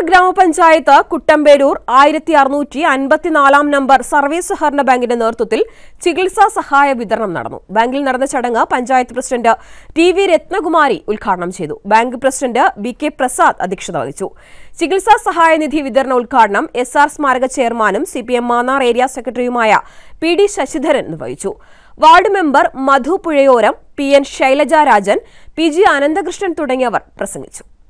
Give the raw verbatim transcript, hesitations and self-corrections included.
ഗ്രാമപഞ്ചായത്ത് കുട്ടമ്പേരൂർ ആയിരത്തി അറുന്നൂറ്റി അൻപത്തിനാലാം നമ്പർ സർവീസ് സഹകരണ ബാങ്കിന്റെ നേതൃത്വത്തിൽ ചികിത്സാ സഹായ വിതരണം നടന്നു. ബാങ്കിൽ നടന്ന ചടങ്ങ് panchayat president T V Ratnakumari ഉദ്ഘാടനം ചെയ്തു. Bank president B K Prasad അധ്യക്ഷത വഹിച്ചു. ചികിത്സാ സഹായ നിധി വിതരണ ഉദ്ഘാടനം എസ് ആർ സ്മാരക ചെയർമാനും C P M Mannar area സെക്രട്ടറിയുമായ പി ഡി ശശിധരൻ നിർവഹിച്ചു. Ward member Madhu Puzhayoram, P N Shailaja Rajan, P G Ananthakrishnan തുടങ്ങിയവർ പ്രസംഗിച്ചു.